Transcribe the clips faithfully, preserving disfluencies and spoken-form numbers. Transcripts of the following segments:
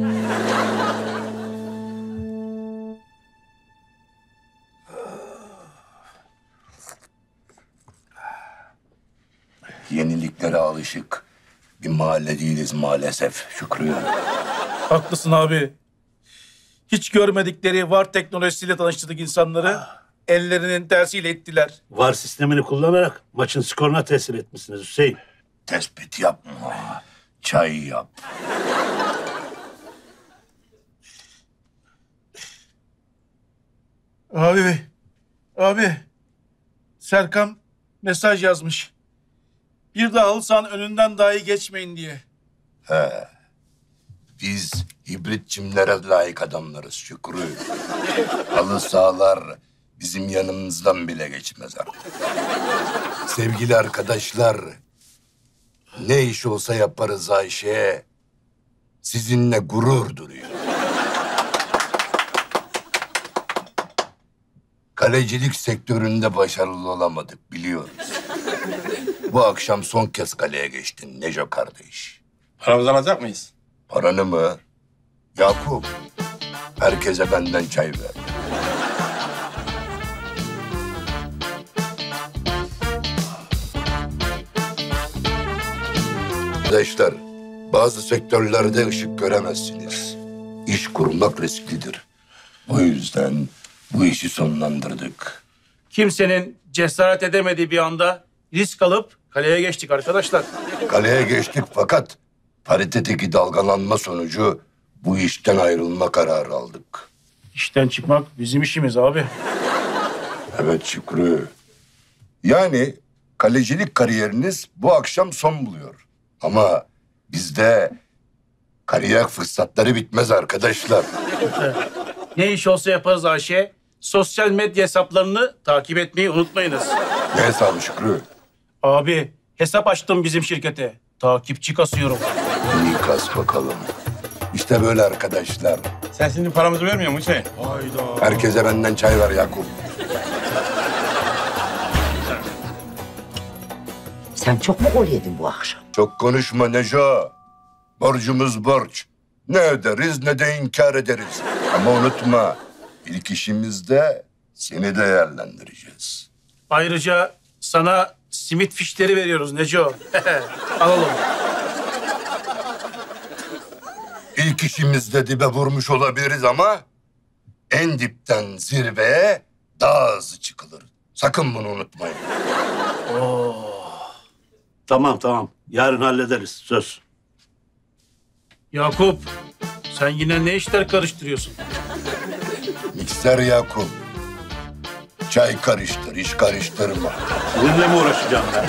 Yeniliklere alışık bir mahalle değiliz maalesef Şükrü. Haklısın abi. Hiç görmedikleri VAR teknolojisiyle tanıştırdık insanları. Ellerinin tersiyle ettiler. VAR sistemini kullanarak maçın skoruna tesir etmişsiniz Hüseyin. Tespit yapma. Çay yap. Abi, abi. Serkan mesaj yazmış. Bir daha halı sahanın önünden dahi geçmeyin diye. Biz hibrit çimlere layık adamlarız Şükrü. Halı sahalar bizim yanımızdan bile geçmez artık. Sevgili arkadaşlar, ne iş olsa yaparız Ayşe. Sizinle gurur duyuyor. Kalecilik sektöründe başarılı olamadık biliyoruz. Bu akşam son kez kaleye geçtin Neco kardeş. Paramızı alacak mıyız? Paranı mı? Yakup, herkese benden çay ver. Arkadaşlar, bazı sektörlerde ışık göremezsiniz. İş kurmak risklidir. O yüzden bu işi sonlandırdık. Kimsenin cesaret edemediği bir anda risk alıp kaleye geçtik arkadaşlar. Kaleye geçtik fakat paritedeki dalgalanma sonucu bu işten ayrılma kararı aldık. İşten çıkmak bizim işimiz abi. Evet Şükrü. Yani kalecilik kariyeriniz bu akşam son buluyor. Ama bizde kariyer fırsatları bitmez arkadaşlar. Ne iş olsa yaparız Ayşe. Sosyal medya hesaplarını takip etmeyi unutmayınız. Ne hesabı Şükrü? Abi hesap açtım bizim şirkete. Takipçi kasıyorum. İyi kas bakalım. İşte böyle arkadaşlar. Sen şimdi paramızı vermiyor musun Hüseyin? Hayda. Herkese benden çay ver Yakup. Sen çok mu gol yedin bu akşam? Çok konuşma Neco. Borcumuz borç. Ne öderiz ne de inkar ederiz. Ama unutma, ilk işimizde seni değerlendireceğiz. Ayrıca sana simit fişleri veriyoruz Neco. Alalım. İlk işimizde dibe vurmuş olabiliriz ama en dipten zirveye daha hızlı çıkılır. Sakın bunu unutmayın. Tamam tamam. Yarın hallederiz. Söz. Yakup, sen yine ne işler karıştırıyorsun? Mikser Yakup. Çay karıştır, iş karıştırma. Sizinle mi uğraşacağım ben?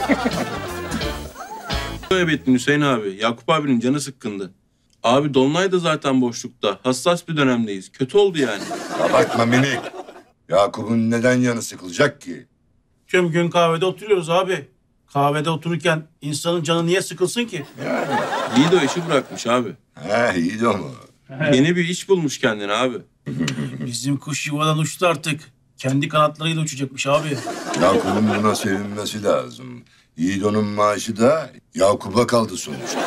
Böyle ettin Hüseyin abi. Yakup abinin canı sıkkındı. Abi Dolunay da zaten boşlukta. Hassas bir dönemdeyiz. Kötü oldu yani. Abartma minik. Yakup'un neden yanı sıkılacak ki? Tüm gün kahvede oturuyoruz abi. Kahvede otururken insanın canı niye sıkılsın ki? İyi de o işi bırakmış abi. He iyi de ama. Yeni bir iş bulmuş kendine abi. Bizim kuş yuvadan uçtu artık. Kendi kanatlarıyla uçacakmış abi. Yakup'un buna sevinmesi lazım. Yiğido'nun maaşı da Yakup'a kaldı sonuçta.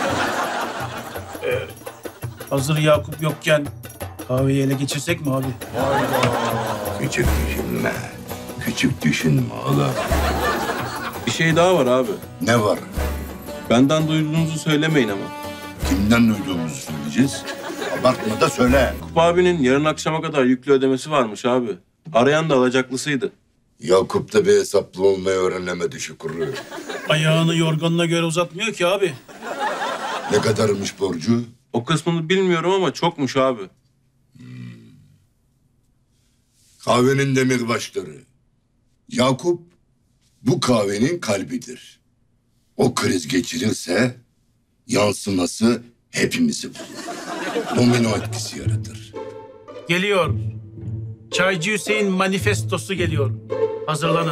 Hazır Yakup yokken kahveyi ele geçirsek mi abi? Küçük düşünme. Küçük düşünme oğlum. Bir şey daha var abi. Ne var? Benden duyduğunuzu söylemeyin ama. Kimden duyduğumuzu söyleyeceğiz. Abartma da söyle. Yakup abinin yarın akşama kadar yüklü ödemesi varmış abi. Arayan da alacaklısıydı. Yakup da bir hesaplı olmayı öğrenemedi Şükrü. Ayağını yorganına göre uzatmıyor ki abi. Ne kadarmış borcu? O kısmını bilmiyorum ama çokmuş abi. Kahvenin demirbaşları. Yakup bu kahvenin kalbidir. O kriz geçirirse yansıması hepimizi bulur. Domino etkisi yaratır. Geliyor. Çaycı Hüseyin manifestosu geliyor. Hazırlanın.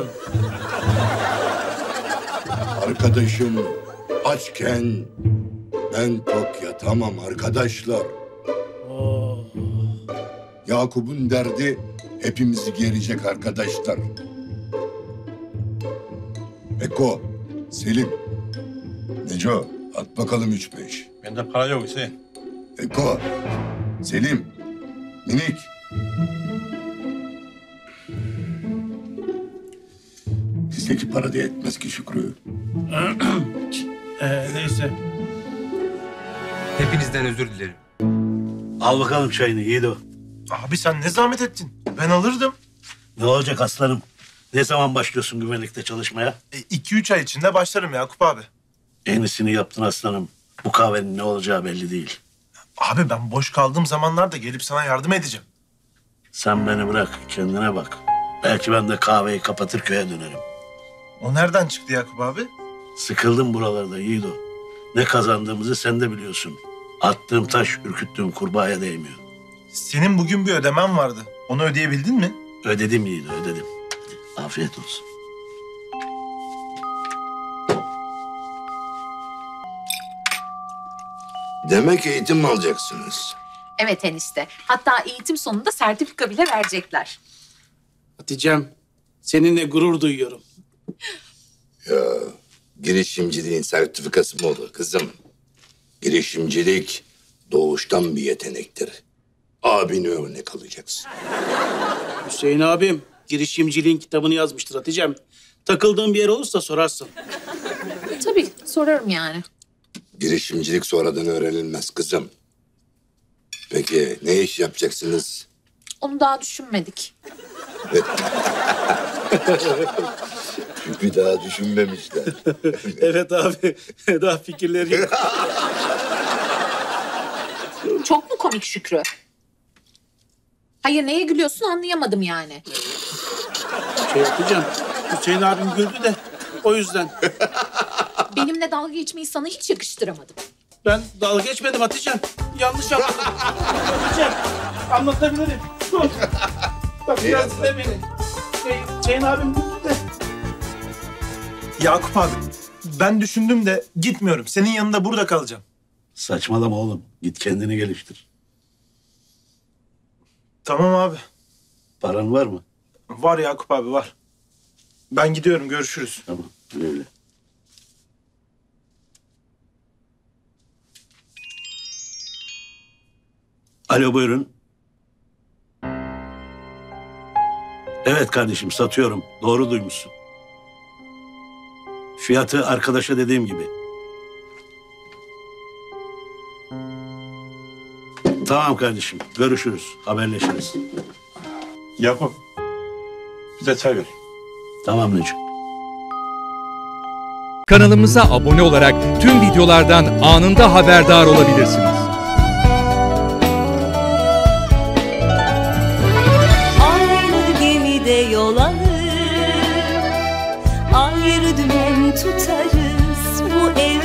Arkadaşım açken ben tok yatamam arkadaşlar. Oh. Yakup'un derdi hepimizi gelecek arkadaşlar. Eko, Selim, Neco at bakalım üç beş. Bende para yok Hüseyin. E Eko, Selim, Minik. Bizdeki para da yetmez ki Şükrü. Ee, neyse. Hepinizden özür dilerim. Al bakalım çayını Yiğido. Abi sen ne zahmet ettin? Ben alırdım. Ne olacak aslanım? Ne zaman başlıyorsun güvenlikte çalışmaya? E, iki üç ay içinde başlarım Yakup abi. En iyisini yaptın aslanım. Bu kahvenin ne olacağı belli değil. Abi ben boş kaldığım zamanlarda gelip sana yardım edeceğim. Sen beni bırak, kendine bak. Belki ben de kahveyi kapatır köye dönerim. O nereden çıktı Yakup abi? Sıkıldım buralarda Yiğido. Ne kazandığımızı sen de biliyorsun. Attığım taş ürküttüğüm kurbağaya değmiyor. Senin bugün bir ödemen vardı. Onu ödeyebildin mi? Ödedim Yiğido, ödedim. Afiyet olsun. Demek eğitim mi alacaksınız? Evet enişte. Hatta eğitim sonunda sertifika bile verecekler. Hatice'm, seninle gurur duyuyorum. Ya girişimciliğin sertifikası mı olur kızım? Girişimcilik doğuştan bir yetenektir. Abine örnek alacaksın. Hüseyin abim girişimciliğin kitabını yazmıştır Hatice'm. Takıldığın bir yer olursa sorarsın. Tabii sorarım yani. Girişimcilik sonradan öğrenilmez kızım. Peki ne iş yapacaksınız? Onu daha düşünmedik. Çünkü daha düşünmemişler. Evet abi. Daha fikirleri yok. Çok mu komik Şükrü? Hayır neye gülüyorsun anlayamadım yani. Şey yapacağım. Hüseyin abim güldü de o yüzden. Benimle dalga geçmeyi sana hiç yakıştıramadım. Ben dalga geçmedim Hatice'm. Yanlış anladın. Hatice'm anlatabilirim. Dur. Bak biraz dinle beni. Şey, Hüseyin abim güldü de. Yakup abi ben düşündüm de gitmiyorum. Senin yanında burada kalacağım. Saçmalama oğlum. Git kendini geliştir. Tamam abi. Paran var mı? Var Yakup abi var. Ben gidiyorum görüşürüz. Tamam, öyle. Alo buyurun. Evet kardeşim satıyorum. Doğru duymuşsun. Fiyatı arkadaşa dediğim gibi. Tamam kardeşim. Görüşürüz. Haberleşiriz. Yakup. Bize çay ver. Tamam Necip. Kanalımıza abone olarak tüm videolardan anında haberdar olabilirsiniz. Aynı gemide yol alır, ayrı dümen tutarız bu ev.